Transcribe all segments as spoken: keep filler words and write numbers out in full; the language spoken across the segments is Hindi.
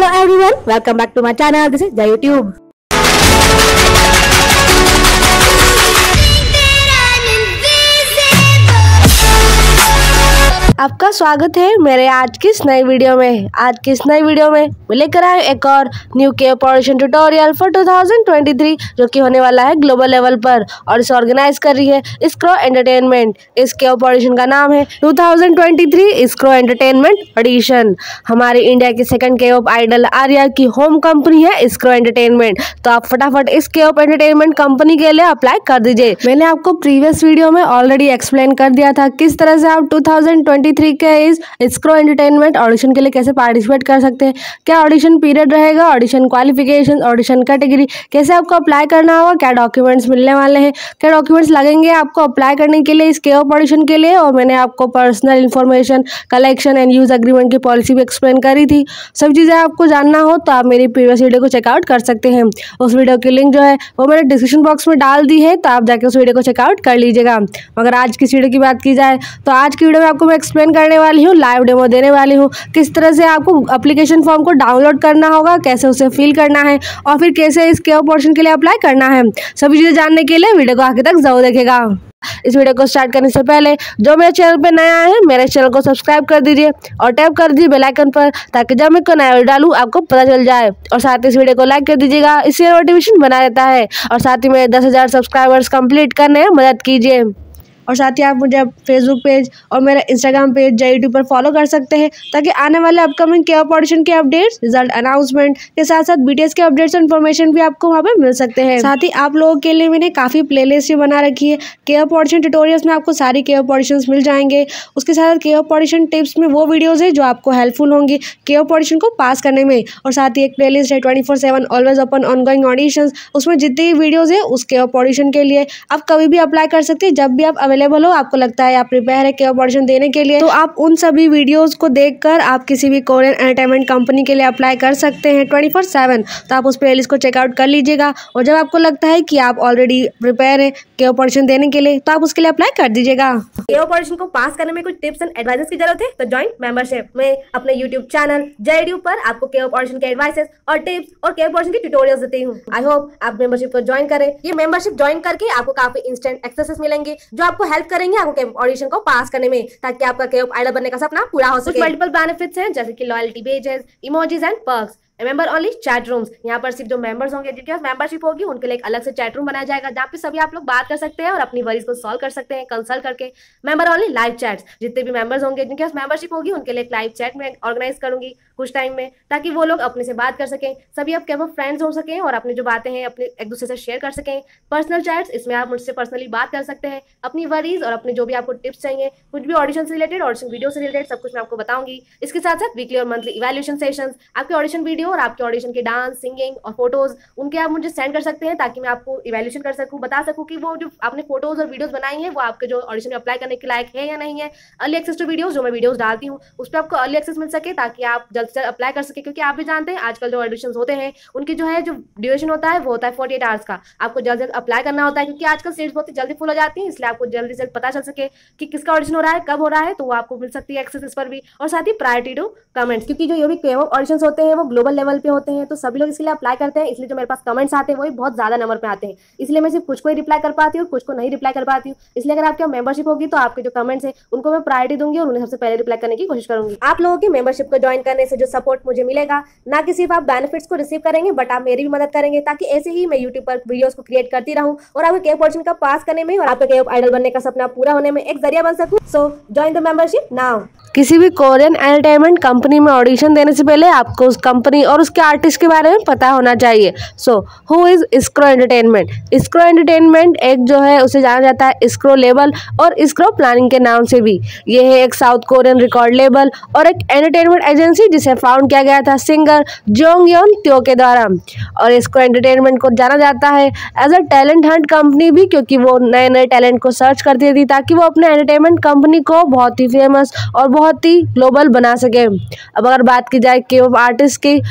Hello everyone, welcome back to my channel. This is the YouTube. आपका स्वागत है मेरे आज की इस नई वीडियो में। आज की इस नई वीडियो में मैं लेकर आए एक और new Kpop audition tutorial for two thousand twenty three, जो कि होने वाला है ग्लोबल लेवल पर, और इसे ऑर्गेनाइज कर रही है इस्क्रो एंटरटेनमेंट। इस केओप ऑडिशन का नाम है two thousand twenty three इस्क्रो entertainment audition. हमारी इंडिया की सेकंड केओप आइडल आर्या की होम कंपनी है इस्क्रो एंटरटेनमेंट। तो आप फटाफट इस केओप एंटरटेनमेंट कंपनी के लिए अप्लाई कर दीजिए। मैंने आपको प्रीवियस वीडियो में ऑलरेडी एक्सप्लेन कर दिया था किस तरह से आप टू थाउजेंड ट्वेंटी थ्री के इस इस्क्रो एंटरटेनमेंट ऑडिशन के लिए कैसे पार्टिसिपेट कर सकते हैं, क्या ऑडिशन पीरियड रहेगा, ऑडिशन क्वालिफिकेशन, ऑडिशन कैटेगरी, कैसे आपको अप्लाई करना होगा, क्या डॉक्यूमेंट्स मिलने वाले हैं, क्या डॉक्यूमेंट्स लगेंगे आपको अप्लाई करने के लिए इस केओप ऑडिशन के लिए। और मैंने आपको personal information collection and use agreement की पॉलिसी भी एक्सप्लेन करी थी। सब चीज़ें आपको जानना हो तो आप मेरी प्रीवियस वीडियो को चेकआउट कर सकते हैं। उस वीडियो की लिंक जो है वो मैंने डिस्क्रिप्शन बॉक्स में डाल दी है, तो आप जाके उस वीडियो को चेकआउट कर लीजिएगा। मगर आज की वीडियो की बात की जाए तो आज की वीडियो में आपको मैं एक्सप्लेन करने वाली हूँ, लाइव डेमो देने वाली हूँ, किस तरह से आपको एप्लीकेशन फॉर्म को डाउनलोड करना होगा, कैसे उसे फिल करना है और फिर कैसे इस केओप ऑडिशन के लिए अप्लाई करना है। सभी चीज़ें जानने के लिए वीडियो को आगे तक जरूर देखेगा। इस वीडियो को स्टार्ट करने से पहले जो मेरे चैनल पे नया है मेरे चैनल को सब्सक्राइब कर दीजिए और टैप कर दीजिए बेल आइकन पर, ताकि जब मैं कोई नया वीडियो डालूं आपको पता चल जाए। और साथ ही इस वीडियो को लाइक कर दीजिएगा, इससे नोटिफिकेशन बना रहता है। और साथ ही मेरे दस हज़ार सब्सक्राइबर्स कंप्लीट करने में मदद कीजिए। और साथ ही आप मुझे फेसबुक पेज और मेरा इंस्टाग्राम पेज या यूट्यूब पर फॉलो कर सकते हैं, ताकि आने वाले अपकमिंग केओप ऑडिशन के अपडेट्स, रिजल्ट अनाउंसमेंट के साथ साथ बीटीएस के अपडेट्स और इन्फॉर्मेशन भी आपको वहाँ पे मिल सकते हैं। साथ ही आप लोगों के लिए मैंने काफ़ी प्लेलिस्ट भी बना रखी है। केओप ऑडिशन ट्यूटोरियल्स में आपको सारी केओप ऑडिशंस मिल जाएंगे। उसके साथ केओप ऑडिशन टिप्स में वो वीडियोज़ है जो आपको हेल्पफुल होंगी केओप ऑडिशन को पास करने में। और साथ ही एक प्ले लिस्ट है twenty four seven always open ongoing auditions, उसमें जितनी भी वीडियोज़ है उस केओप ऑडिशन के लिए आप कभी भी अप्लाई कर सकते हैं। जब भी आप अवेलेबल हो, आपको लगता है आप प्रिपेयर है केओप ऑडिशन देने के लिए, तो आप उन सभी वीडियोस को देखकर आप किसी भी कोरियन एंटरटेनमेंट कंपनी के लिए अप्लाई कर सकते हैं ट्वेंटी फोर सेवन। तो आप उस प्लेलिस्ट को चेकआउट कर लीजिएगा। और जब आपको लगता है कि आप ऑलरेडी प्रिपेयर है केओप ऑडिशन देने के लिए, तो आप उसके लिए अप्लाई कर दीजिएगा। केओप ऑडिशन को पास करने में कुछ टिप्स एंड एडवाइसेस की जरूरत है, तो ज्वाइन मेंबरशिप में अपने यूट्यूब चैनल जयड्यू पर आपको केओप ऑडिशन के एडवाइसेस और टिप्स और केओप ऑडिशन की ट्यूटोरियल्स देती हूँ। आई होप आप मेंबरशिप को ज्वाइन करें। ये मेंबरशिप ज्वाइन करके आपको काफी इंस्टेंट एक्सेसेस मिलेंगे जो आपको हेल्प करेंगे आपको केओप ऑडिशन को पास करने में, ताकि आपका केओप आइडल बनने का सपना पूरा हो सके। मल्टीपल बेनिफिट्स हैं, जैसे कि loyalty pages, emojis and perks, member only chat rooms. यहाँ पर सिर्फ जो मेंबर्स होंगे जिनके पास मेंबरशिप होगी उनके लिए एक अलग से चैट रूम बनाया जाएगा, जहाँ पे सभी आप लोग बात कर सकते हैं और अपनी वरीज को सॉल्व कर सकते हैं कंसल्ट करके। मेंबर ओनली लाइव चैट्स, जितने भी मेंबर्स होंगे जिनके पास मेंबरशिप होगी उनके लिए एक लाइव चैट में ऑर्गेनाइज करूंगी कुछ टाइम में, ताकि वो लोग अपने से बात कर सकें, सभी आप केवल फ्रेंड्स हो सकें और अपनी जो बातें हैं अपने एक दूसरे से शेयर कर सकें। पर्सनल चैट्स, इसमें आप मुझसे पर्सनली बात कर सकते हैं, अपनी वरीज और अपने जो भी आपको टिप्स चाहिए, कुछ भी ऑडिशन से रिलेटेड, ऑडिशन वीडियो से रिलेटेड, सब कुछ मैं आपको बताऊंगी। इसके साथ साथ वीकली और मंथली इवैल्यूएशन सेशंस, आपके ऑडिशन वीडियो और आपके ऑडिशन के डांस, सिंगिंग और फोटोज उनके आप मुझे सेंड कर सकते हैं, ताकि मैं आपको इवैल्यूएशन कर सकूं, बता सकूं कि वो जो आपने फोटोज और वीडियोस बनाई हैं वो आपके जो ऑडिशन में अप्लाई करने के लायक है या नहीं है। अर्ली एक्सेस टू वीडियोस, जो मैं वीडियोस डालती हूं उस पर आपको अर्ली एक्सेस मिल सके, ताकि आप जल्द से जल्द अप्लाई कर सके। क्योंकि आप भी जानते हैं आजकल जो ऑडिशन होते हैं उनकी जो है जो ड्यूरेशन होता है वो होता है फोर्टी एट आवर्स का। आपको जल्द जल्द अप्लाई करना होता है, क्योंकि आजकल सीट्स बहुत जल्दी फुल हो जाती हैं, इसलिए आपको जल्दी से पता चल सके कि किसका ऑडिशन हो रहा है, कब हो रहा है, तो वो आपको मिल सकती है एक्सेस इस पर भी। और साथ ही प्रायोरिटी टू कमेंट्स, क्योंकि जो ये भी केओप ऑडिशंस होते हैं वो ग्लोबल लेवल पे होते हैं, तो सभी लोग इसके लिए अप्लाई करते हैं, इसलिए जो मेरे पास कमेंट्स आते हैं वो भी बहुत ज्यादा नंबर पे आते हैं। इसलिए मैं सिर्फ कुछ को ही रिप्लाई कर पाती हूँ और कुछ को नहीं रिप्लाई कर पाती हूँ। इसलिए अगर आपकी मेंबरशिप होगी तो आपके जो कमेंट्स है उनको मैं प्रायोरिटी दूंगी और उन्हें सबसे पहले रिप्लाई करने की कोशिश करूंगी। आप लोगों की मेंबरशिप को ज्वाइन करने से जो सपोर्ट मुझे मिलेगा, ना कि सिर्फ आप बेनिफिट्स को रिसीव करेंगे बट आप मेरी भी मदद करेंगे, ताकि ऐसे ही मैं यूट्यूब पर वीडियोस को क्रिएट करती रहूं और आपके केओप ऑडिशन का पास करने में और आपके केओप आइडल बनने का सपना पूरा होने में एक जरिया बन सकूं। So join the membership now. किसी भी कोरियन एंटरटेनमेंट कंपनी में ऑडिशन देने से पहले आपको उस कंपनी और उसके आर्टिस्ट के बारे में पता होना चाहिए। So who is Escrow entertainment? Escrow entertainment एक जो है उसे जाना जाता है इस्क्रो लेबल और इस्क्रो प्लानिंग के नाम से भी। ये है एक साउथ कोरियन रिकॉर्ड लेबल और एक एंटरटेनमेंट एजेंसी जिसे फाउंड किया गया था सिंगर जोंग योन त्यो के द्वारा। और इस्क्रो एंटरटेनमेंट को जाना जाता है as a talent hunt company भी, क्योंकि वो नए नए टैलेंट को सर्च करती थी ताकि वो अपने एंटरटेनमेंट कंपनी को बहुत ही फेमस और बहुत ही ग्लोबल बना सके। अब अगर बात की जाए केओप आर्टिस्ट की,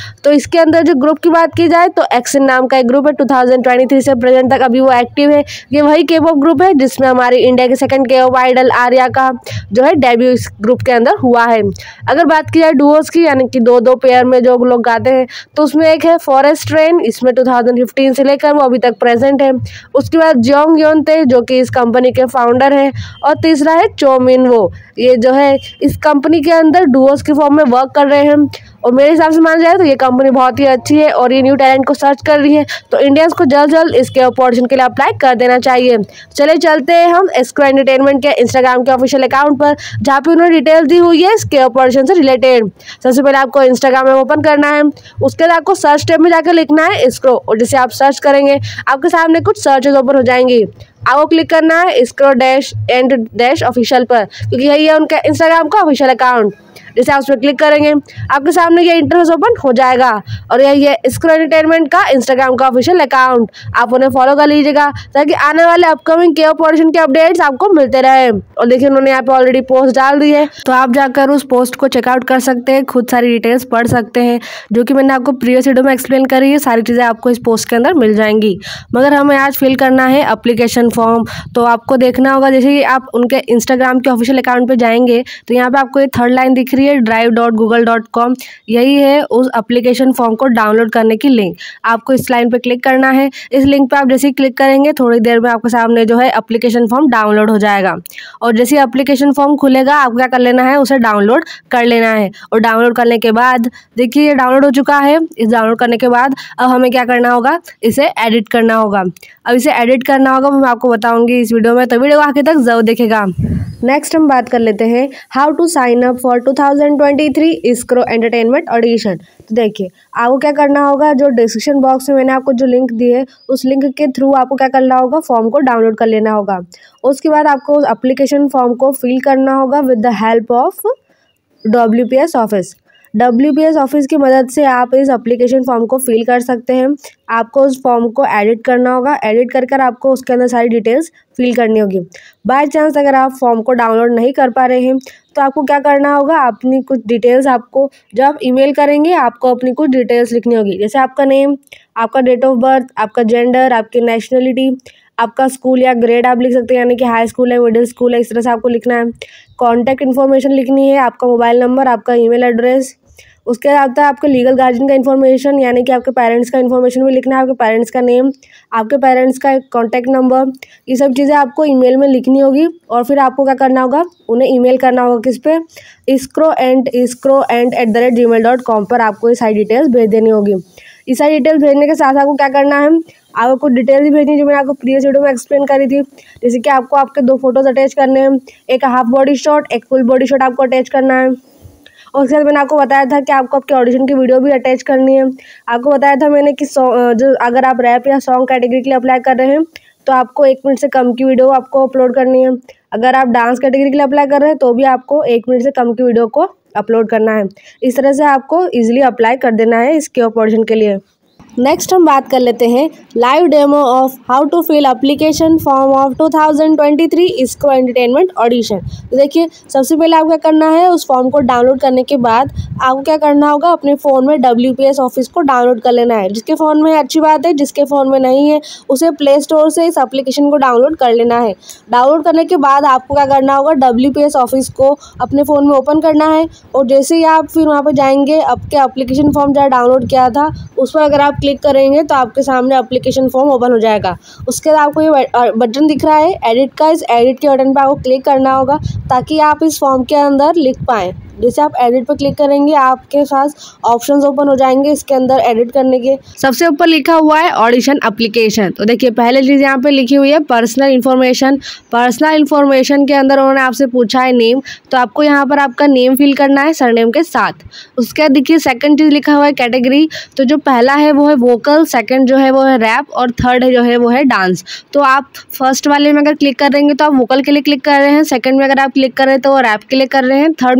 तो इसके अंदर जो ग्रुप की बात की जाए तो एक्सन नाम का एक ग्रुप है, टू थाउजेंड ट्वेंटी थ्री से प्रेजेंट तक अभी वो एक्टिव है। ये वही के पॉप ग्रुप है जिसमें हमारी इंडिया के सेकंड के पॉप आइडल आर्या का जो है डेब्यू इस ग्रुप के अंदर हुआ है। अगर बात की जाए डुओस की, यानी कि दो दो पेयर में जो लोग गाते हैं, तो उसमें एक है फॉरेस्ट रेन, इसमें टू थाउजेंड फिफ्टीन से लेकर वो अभी तक प्रेजेंट है। उसके बाद जोंग योन ते जो कि इस कंपनी के फाउंडर हैं, और तीसरा है चो मिन वो, ये जो है इस कंपनी के अंदर डुओस के फॉर्म में वर्क कर रहे हैं। और मेरे हिसाब से माना जाए तो ये कंपनी बहुत ही अच्छी है और ये न्यू टैलेंट को सर्च कर रही है, तो इंडियंस को जल्द जल्द इसके अपॉर्चुनिटी के लिए अप्लाई कर देना चाहिए। चले चलते हैं हम एस्क्रो एंटरटेनमेंट के इंस्टाग्राम के ऑफिशियल अकाउंट पर, जहाँ पे उन्होंने डिटेल दी हुई है इसके अपॉर्चुनिटी से रिलेटेड। सबसे पहले आपको इंस्टाग्राम में ओपन करना है, उसके बाद आपको सर्च टैब में जाकर लिखना है एस्क्रो, और जिसे आप सर्च करेंगे आपके सामने कुछ सर्चेज ओपन हो जाएंगी। आपको क्लिक करना है Escrow dash and dash official पर, क्योंकि यही है उनका इंस्टाग्राम का ऑफिशियल अकाउंट। जैसे आप उस पर क्लिक करेंगे आपके सामने ये इंटरफेस ओपन हो जाएगा, और यही है एस्क्रो एंटरटेनमेंट का इंस्टाग्राम का ऑफिशियल अकाउंट। आप उन्हें फॉलो कर लीजिएगा ताकि आने वाले अपकमिंग के ऑपरेशन के अपडेट्स आपको मिलते रहे। और देखिए उन्होंने यहाँ पे ऑलरेडी पोस्ट डाल दी है, तो आप जाकर उस पोस्ट को चेकआउट कर सकते हैं, खुद सारी डिटेल्स पढ़ सकते हैं, जो कि मैंने आपको प्रीवियस वीडियो में एक्सप्लेन करी है। सारी चीज़ें आपको इस पोस्ट के अंदर मिल जाएंगी। मगर हमें आज फिल करना है एप्लीकेशन फॉर्म, तो आपको देखना होगा, जैसे कि आप उनके इंस्टाग्राम के ऑफिशियल अकाउंट पे जाएंगे तो यहाँ पे आपको ये थर्ड लाइन दिख रही है drive dot Google dot com, यही है उस एप्लीकेशन फॉर्म को डाउनलोड करने की लिंक। आपको इस लाइन पे क्लिक करना है। इस लिंक पे आप जैसे ही क्लिक करेंगे थोड़ी देर में आपके सामने जो है एप्लीकेशन फॉर्म डाउनलोड हो जाएगा, और जैसे एप्लीकेशन फॉर्म खुलेगा आपको क्या कर लेना है, उसे डाउनलोड कर लेना है। और डाउनलोड करने के बाद देखिए ये डाउनलोड हो चुका है। इस डाउनलोड करने के बाद अब हमें क्या करना होगा, इसे एडिट करना होगा। अब इसे एडिट करना होगा मैं आपको बताऊंगी इस वीडियो में, तो वीडियो आखिर तक जरूर देखेगा। नेक्स्ट हम बात कर लेते हैं how to sign up for two thousand twenty three Escrow entertainment audition. तो देखिए आपको क्या करना होगा, जो डिस्क्रिप्शन बॉक्स में मैंने आपको जो लिंक दी है उस लिंक के थ्रू आपको क्या करना होगा, फॉर्म को डाउनलोड कर लेना होगा। उसके बाद आपको उस एप्लीकेशन फॉर्म को फिल करना होगा with the help of W P S office. W P S office की मदद से आप इस एप्लीकेशन फॉर्म को फिल कर सकते हैं। आपको उस फॉर्म को एडिट करना होगा, एडिट कर कर आपको उसके अंदर सारी डिटेल्स फिल करनी होगी। बाय चांस अगर आप फॉर्म को डाउनलोड नहीं कर पा रहे हैं तो आपको क्या करना होगा, अपनी कुछ डिटेल्स आपको जब आप ईमेल करेंगे आपको अपनी कुछ डिटेल्स लिखनी होगी, जैसे आपका नेम, आपका डेट ऑफ बर्थ, आपका जेंडर, आपकी नेशनलिटी, आपका स्कूल या ग्रेड आप लिख सकते हैं, यानी कि हाई स्कूल है, मिडिल स्कूल है, इस तरह से आपको लिखना है। कॉन्टैक्ट इन्फॉर्मेशन लिखनी है, आपका मोबाइल नंबर, आपका ईमेल एड्रेस। उसके बाद आपके लीगल गार्जियन का इन्फॉर्मेशन, यानी कि आपके पेरेंट्स का इन्फॉर्मेशन भी लिखना है, आपके पेरेंट्स का नेम, आपके पेरेंट्स का कॉन्टैक्ट नंबर, ये सब चीज़ें आपको ईमेल में लिखनी होगी। और फिर आपको क्या करना होगा, उन्हें ईमेल करना होगा किस पे, Escrow and Escrow and at the rate ji mail dot com पर आपको ये सारी डिटेल्स भेज देनी होगी। ये सारी डिटेल्स भेजने के साथ आपको क्या करना है, आपको कुछ डिटेल्स भी भेजनी जो मैंने आपको प्रीवियस वीडियो में एक्सप्लेन करी थी, जैसे कि आपको आपके दो फोटोज अटैच करने हैं, एक हाफ बॉडी शॉट, एक फुल बॉडी शॉट आपको अटैच करना है। और उसके बाद मैंने आपको बताया था कि आपको आपके ऑडिशन की वीडियो भी अटैच करनी है। आपको बताया था मैंने कि जो अगर आप रैप या सॉन्ग कैटेगरी के लिए अप्लाई कर रहे हैं तो आपको एक मिनट से कम की वीडियो आपको अपलोड करनी है। अगर आप डांस कैटेगरी के लिए अप्लाई कर रहे हैं तो भी आपको एक मिनट से कम की वीडियो को अपलोड करना है। इस तरह से आपको ईजिली अप्लाई कर देना है इसके ऑडिशन के लिए। नेक्स्ट हम बात कर लेते हैं live demo of how to fill application form of two thousand twenty three Escrow entertainment audition. तो देखिए सबसे पहले आपको क्या करना है, उस फॉर्म को डाउनलोड करने के बाद आपको क्या करना होगा, अपने फ़ोन में डब्ल्यू पी एस ऑफिस को डाउनलोड कर लेना है। जिसके फ़ोन में है अच्छी बात है, जिसके फ़ोन में नहीं है उसे प्ले स्टोर से इस एप्लीकेशन को डाउनलोड कर लेना है। डाउनलोड करने के बाद आपको क्या करना होगा, डब्ल्यू पी एस ऑफिस को अपने फ़ोन में ओपन करना है, और जैसे ही आप फिर वहाँ पर जाएंगे, आपके एप्लीकेशन फॉर्म जहाँ डाउनलोड किया था उस पर अगर आप क्लिक करेंगे तो आपके सामने एप्लीकेशन फॉर्म ओपन हो जाएगा। उसके बाद आपको ये बटन दिख रहा है एडिट का, इस एडिट के बटन पर आपको क्लिक करना होगा ताकि आप इस फॉर्म के अंदर लिख पाएँ। जैसे आप एडिट पर क्लिक करेंगे आपके पास ऑप्शंस ओपन हो जाएंगे इसके अंदर एडिट करने के। सबसे ऊपर लिखा हुआ है ऑडिशन एप्लीकेशन। तो देखिए पहले चीज़ यहाँ पे लिखी हुई है पर्सनल इन्फॉर्मेशन। पर्सनल इन्फॉर्मेशन के अंदर उन्होंने आपसे पूछा है नेम, तो आपको यहाँ पर आपका नेम फिल करना है सरनेम के साथ। उसके बाद देखिए सेकंड चीज़ लिखा हुआ है कैटेगरी। तो जो पहला है वो है वोकल, सेकंड जो है वो है रैप, और थर्ड है जो है वो है डांस। तो आप फर्स्ट वाले में अगर क्लिक करेंगे तो आप वोकल के लिए क्लिक कर रहे हैं, सेकंड में अगर आप क्लिक कर रहे हैं तो वो रैप के लिए कर रहे हैं, थर्ड में अगर आप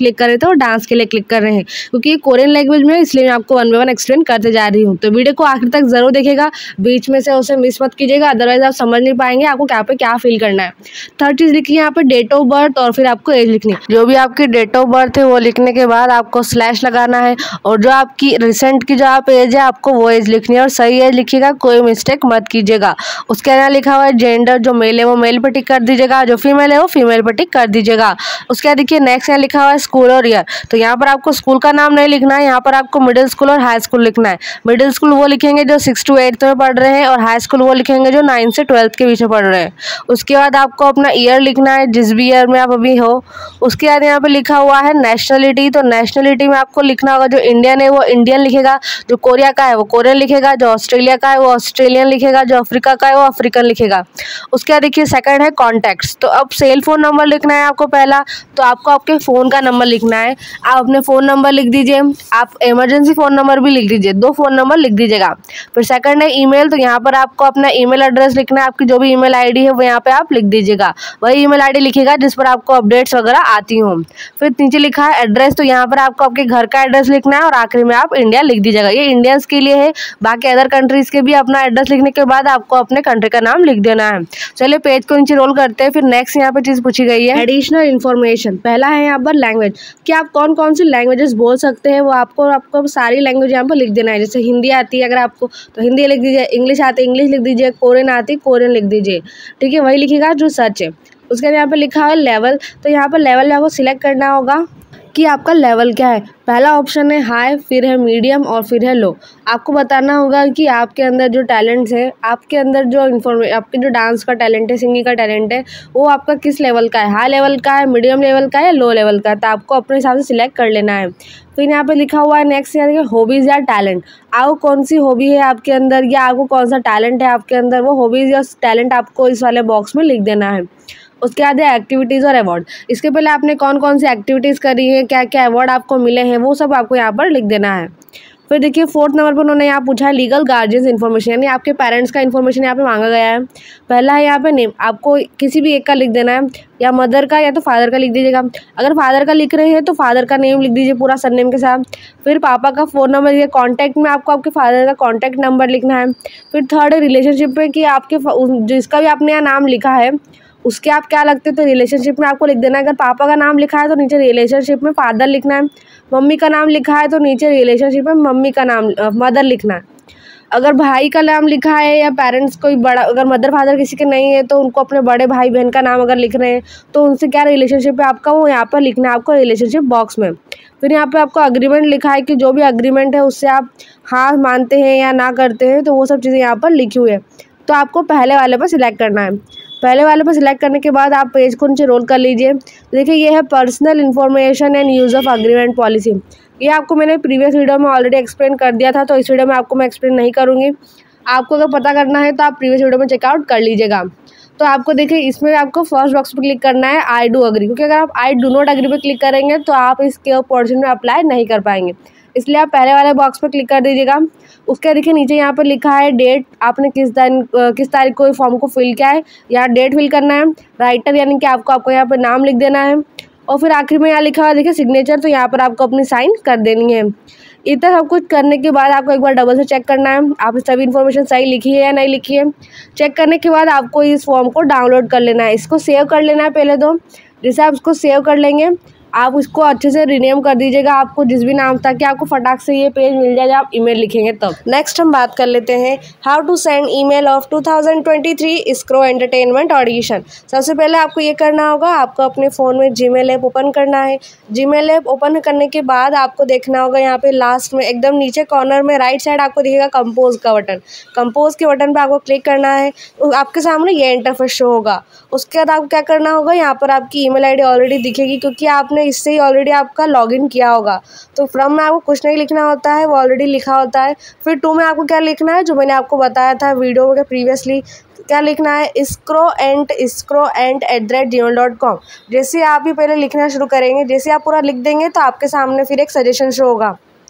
क्लिक कर रहे थे और डांस के लिए क्लिक कर रहे हैं, क्योंकि ये कोरियन लैंग्वेज में है, इसलिए मैं आपको वन बाय वन एक्सप्लेन करते जा रही हूँ। तो वीडियो को आखिर तक जरूर देखिएगा, बीच में से उसे मिस मत कीजिएगा, अदरवाइज आप समझ नहीं पाएंगे आपको क्या पे क्या फील करना है। थर्ड चीज़ लिखी है यहाँ पे डेट ऑफ बर्थ और फिर आपको एज लिखनी है। जो भी आपकी डेट ऑफ बर्थ है वो लिखने के बाद आपको स्लैश लगाना है, और जो आपकी रिसेंट की जो आप एज है आपको वो एज लिखनी है और सही एज लिखिएगा, कोई मिस्टेक मत कीजिएगा। उसके यहाँ लिखा हुआ है जेंडर, जो मेल है वो मेल पर टिक कर दीजिएगा, जो फीमेल है वो फीमेल पर टिक कर दीजिएगा। उसके बाद देखिए नेक्स्ट यहाँ लिखा हुआ है स्कूल और ईयर, तो यहाँ पर आपको स्कूल का नाम नहीं लिखना है, यहाँ पर आपको मिडिल स्कूल और हाई स्कूल लिखना है। मिडिल स्कूल वो लिखेंगे जो सिक्स टू एट्थ में पढ़ रहे हैं, और हाई स्कूल वो लिखेंगे जो नाइन्थ से ट्वेल्थ के बीच में पढ़ रहे हैं। उसके बाद आपको अपना ईयर लिखना है, जिस भी ईयर में आप अभी हो। उसके बाद यहाँ पे लिखा हुआ है नेशनलिटी, तो नेशनलिटी में आपको लिखना होगा जो इंडियन है वो इंडियन लिखेगा, जो कोरिया का है वो कोरियन लिखेगा, जो ऑस्ट्रेलिया का है वो ऑस्ट्रेलियन लिखेगा, जो अफ्रीका का है वो अफ्रीकन लिखेगा। उसके बाद देखिए सेकंड है कॉन्टैक्ट्स, तो अब सेल फोन नंबर लिखना है आपको पहला, तो आपको आपके फ़ोन का नंबर लिखना है। आप अपने फ़ोन नंबर लिख दीजिए, आप इमरजेंसी फ़ोन नंबर भी लिख दीजिए, दो फ़ोन नंबर लिख दीजिएगा। फिर सेकंड है ईमेल, तो यहाँ पर आपको अपना ईमेल एड्रेस लिखना है, आपकी जो भी ईमेल आईडी है वो यहाँ पे आप लिख दीजिएगा, वही ईमेल आईडी लिखिएगा जिस पर आपको अपडेट्स वगैरह आती हों। फिर नीचे लिखा है एड्रेस, तो यहाँ पर आपको आपके घर का एड्रेस लिखना है और आखिरी में आप इंडिया लिख दीजिएगा। ये इंडियंस के लिए है, बाकी अदर कंट्रीज़ के भी अपना एड्रेस लिखने के बाद आपको अपने कंट्री का नाम लिख देना है। चलिए पेज को नीचे रोल करते हैं। फिर नेक्स्ट यहाँ पे चीज़ पूछी गई है एडिशनल इन्फॉर्मेशन। पहला है यहाँ पर लैंग्वेज, कि आप कौन कौन सी लैंग्वेजेस बोल सकते हैं, वो आपको आपको सारी लैंग्वेज यहाँ पर लिख देना है। जैसे हिंदी आती है अगर आपको तो हिंदी लिख दीजिए, इंग्लिश आती है इंग्लिश लिख दीजिए, कोरियन आती है कोरियन लिख दीजिए, ठीक है, वही लिखिएगा जो सच है। उसके बाद यहाँ पे लिखा है लेवल, तो यहाँ पर लेवल में आपको सिलेक्ट करना होगा कि आपका लेवल क्या है। पहला ऑप्शन है हाई, फिर है मीडियम और फिर है लो। आपको बताना होगा कि आपके अंदर जो टैलेंट्स है, आपके अंदर जो इन्फॉर्मे आपके जो डांस का टैलेंट है, सिंगिंग का टैलेंट है, वो आपका किस लेवल का है, हाई लेवल का है, मीडियम लेवल का है, लो लेवल का है, तो आपको अपने हिसाब से सिलेक्ट कर लेना है। फिर यहाँ पे लिखा हुआ है नेक्स्ट यानी कि हॉबीज़ या टैलेंट, आपको कौन सी हॉबी है आपके अंदर या आपको कौन सा टैलेंट है आपके अंदर, वो हॉबीज़ या टैलेंट आपको इस वाले बॉक्स में लिख देना है। उसके बाद है एक्टिविटीज़ और अवार्ड, इसके पहले आपने कौन कौन सी एक्टिविटीज़ करी है, क्या क्या अवार्ड आपको मिले हैं, वो सब आपको यहाँ पर लिख देना है। फिर देखिए फोर्थ नंबर पर उन्होंने यहाँ पूछा है लीगल गार्जियंस इन्फॉर्मेशन, यानी आपके पेरेंट्स का इन्फॉर्मेशन यहाँ पे मांगा गया है। पहला है यहाँ पे नेम, आपको किसी भी एक का लिख देना है, या मदर का या तो फादर का लिख दीजिएगा। अगर फादर का लिख रहे हैं तो फादर का नेम लिख दीजिए पूरा सरनेम के साथ। फिर पापा का फ़ोन नंबर लिखिए, कॉन्टैक्ट में आपको आपके फादर का कॉन्टैक्ट नंबर लिखना है। फिर थर्ड है रिलेशनशिप में, कि आपके जिसका भी आपने यहाँ नाम लिखा है उसके आप क्या लगते हैं, तो रिलेशनशिप में आपको लिख देना है। अगर पापा का नाम लिखा है तो नीचे रिलेशनशिप में फादर लिखना है, मम्मी का नाम लिखा है तो नीचे रिलेशनशिप में मम्मी का नाम मदर लिखना है। अगर भाई का नाम लिखा है या पेरेंट्स कोई बड़ा, अगर मदर फादर किसी के नहीं है तो उनको अपने बड़े भाई बहन का नाम अगर लिख रहे हैं तो उनसे क्या रिलेशनशिप है आपका, वो यहाँ पर लिखना है आपको रिलेशनशिप बॉक्स में। फिर यहाँ पे आपको अग्रीमेंट लिखा है कि जो भी अग्रीमेंट है उससे आप हाँ मानते हैं या ना करते हैं, तो वो सब चीज़ें यहाँ पर लिखी हुई है। तो आपको पहले वाले पर सिलेक्ट करना है। पहले वाले पर सिलेक्ट करने के बाद आप पेज को नीचे रोल कर लीजिए। देखिए ये है personal information and use of agreement policy. ये आपको मैंने प्रीवियस वीडियो में ऑलरेडी एक्सप्लेन कर दिया था, तो इस वीडियो में आपको मैं एक्सप्लेन नहीं करूँगी। आपको अगर पता करना है तो आप प्रीवियस वीडियो में चेकआउट कर लीजिएगा। तो आपको देखिए इसमें आपको फर्स्ट बॉक्स पर क्लिक करना है आई डू अग्री, क्योंकि अगर आप आई डू नॉट अग्री पर क्लिक करेंगे तो आप इसके पोर्शन में अप्लाई नहीं कर पाएंगे, इसलिए आप पहले वाले बॉक्स पर क्लिक कर दीजिएगा। उसके देखिए नीचे यहाँ पर लिखा है डेट, आपने किस दिन किस तारीख को फॉर्म को फिल किया है, यहाँ डेट फिल करना है। राइटर यानी कि आपको आपको यहाँ पर नाम लिख देना है, और फिर आखिर में यहाँ लिखा हुआ देखिए सिग्नेचर, तो यहाँ पर आपको अपनी साइन कर देनी है। इतना सब कुछ करने के बाद आपको एक बार डबल से चेक करना है आपने सभी इन्फॉर्मेशन सही लिखी है या नहीं लिखी है। चेक करने के बाद आपको इस फॉर्म को डाउनलोड कर लेना है, इसको सेव कर लेना है पहले तो। जैसे आप इसको सेव कर लेंगे आप उसको अच्छे से रिनेम कर दीजिएगा, आपको जिस भी नाम, ताकि आपको फटाक से ये पेज मिल जाए जब आप ईमेल लिखेंगे तब। नेक्स्ट हम बात कर लेते हैं how to send email of two thousand twenty three इस्क्रो entertainment audition. सबसे पहले आपको ये करना होगा, आपको अपने फ़ोन में जीमेल ऐप ओपन करना है। जीमेल ऐप ओपन करने के बाद आपको देखना होगा यहाँ पे लास्ट में एकदम नीचे कॉर्नर में राइट साइड आपको दिखेगा कंपोज का बटन। कंपोज के बटन पर आपको क्लिक करना है, तो आपके सामने ये इंटरफेस शो होगा। उसके बाद आपको क्या करना होगा, यहाँ पर आपकी ईमेल आईडी ऑलरेडी दिखेगी क्योंकि आपने इससे ही ऑलरेडी आपका लॉगिन किया होगा। तो फ्रॉम में आपको कुछ नहीं लिखना होता है, वो ऑलरेडी लिखा होता है। फिर टू में आपको क्या लिखना है, जो मैंने आपको बताया था वीडियो के प्रीवियसली, क्या लिखना है, escrow ent escrow ent at the rate ji mail dot com. जैसे आप ही पहले लिखना शुरू करेंगे, जैसे आप पूरा लिख देंगे तो आपके सामने फिर एक सजेशन शो होगा।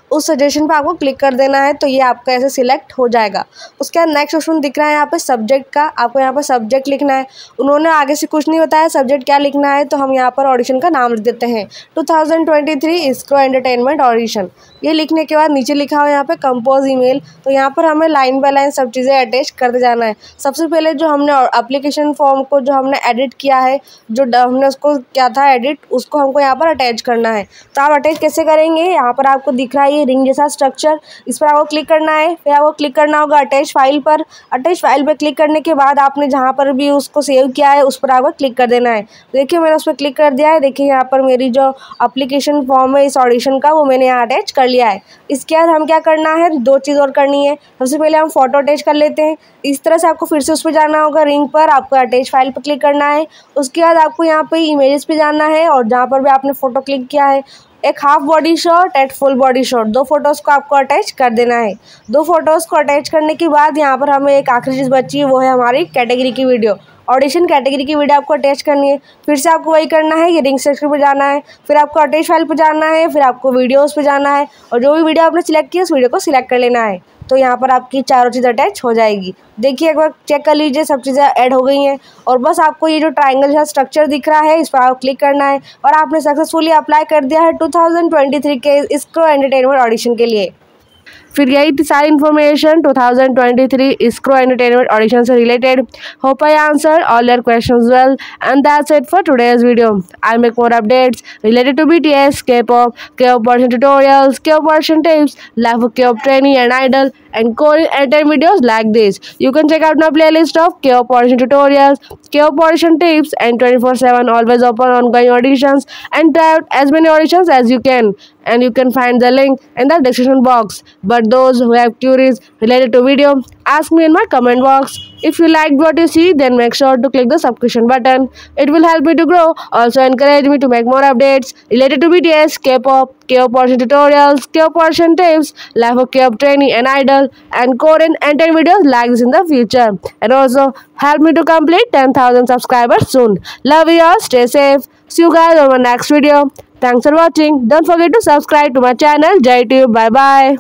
उस सजेशन पर आपको क्लिक कर देना है, तो ये आपका ऐसे सिलेक्ट हो जाएगा। उसके बाद नेक्स्ट ऑप्शन दिख रहा है यहाँ पे सब्जेक्ट का, आपको यहाँ पर सब्जेक्ट लिखना है। उन्होंने आगे से कुछ नहीं बताया सब्जेक्ट क्या लिखना है, तो हम यहाँ पर ऑडिशन का नाम लिख देते हैं two thousand twenty three इस्क्रो entertainment audition. ये लिखने के बाद नीचे लिखा हुआ यहाँ पे कंपोज ईमेल, तो यहाँ पर हमें लाइन बाय लाइन सब चीज़ें अटैच करते जाना है। सबसे पहले जो हमने एप्लीकेशन फॉर्म को जो हमने एडिट किया है, जो हमने उसको क्या था एडिट, उसको हमको यहाँ पर अटैच करना है। तो आप अटैच कैसे करेंगे, यहाँ पर आपको दिख रहा है ये रिंग जैसा स्ट्रक्चर, इस पर आपको क्लिक करना है। फिर आपको क्लिक करना होगा अटैच फाइल पर। अटैच फाइल पर क्लिक करने के बाद आपने जहाँ पर भी उसको सेव किया है उस पर आपको क्लिक कर देना है। देखिए मैंने उस पर क्लिक कर दिया है। देखिए यहाँ पर मेरी जो एप्लीकेशन फॉर्म है इस ऑडिशन का वो मैंने यहाँ अटैच कर लिया है। इसके बाद हम क्या करना है, दो चीज़ और करनी है। सबसे पहले हम फोटो अटैच कर लेते हैं। इस तरह से आपको फिर से उस पर जाना होगा, रिंग पर आपको अटैच फाइल पर क्लिक करना है। उसके बाद आपको यहाँ पे इमेजेस पे जाना है और जहाँ पर भी आपने फ़ोटो क्लिक किया है एक half body shot at full body shot, दो फोटोज़ को आपको अटैच कर देना है। दो फोटोज़ को अटैच करने के बाद यहाँ पर हमें एक आखिरी चीज़ बची है, वो है हमारी कैटेगरी की वीडियो। ऑडिशन कैटेगरी की वीडियो आपको अटैच करनी है। फिर से आपको वही करना है, ये रिंग सेक्शन पे जाना है, फिर आपको अटैच फाइल पे जाना है, फिर आपको वीडियोस पे जाना है और जो भी वीडियो आपने सिलेक्ट किया उस वीडियो को सिलेक्ट कर लेना है। तो यहाँ पर आपकी चारों चीज़ अटैच हो जाएगी। देखिए एक बार चेक कर लीजिए, सब चीज़ें ऐड हो गई हैं और बस आपको ये जो ट्रायंगल जैसा स्ट्रक्चर दिख रहा है इस पर आपको क्लिक करना है और आपने सक्सेसफुली अप्लाई कर दिया है टू थाउजेंड ट्वेंटी थ्री के इस्क्रो एंटरटेनमेंट ऑडिशन के लिए। फिर यही थी सारी information two thousand twenty three इस्क्रो entertainment audition से related. Hope I answer all your questions well and that's it for today's video. I make more updates related to B T S, K-pop, K-pop version tutorials, K-pop version tips, live K-pop training and idol, and Korean entertainment videos like this. You can check out my playlist of K-pop version tutorials, K-pop version tips, and twenty-four seven always open ongoing auditions, and try out as many auditions as you can. And you can find the link in the description box. But those who have queries related to video, ask me in my comment box. If you liked what you see, then make sure to click the subscription button. It will help me to grow. Also encourage me to make more updates related to B T S, K-pop, K-pop version tutorials, K-pop version tips, live K-pop training and idol, and Korean entertainment videos like this in the future. And also help me to complete ten thousand subscribers soon. Love you all. Stay safe. See you guys on my next video. Thanks for watching. Don't forget to subscribe to my channel. JayTube. Bye bye.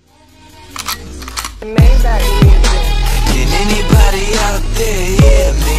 Can anybody out there hear me?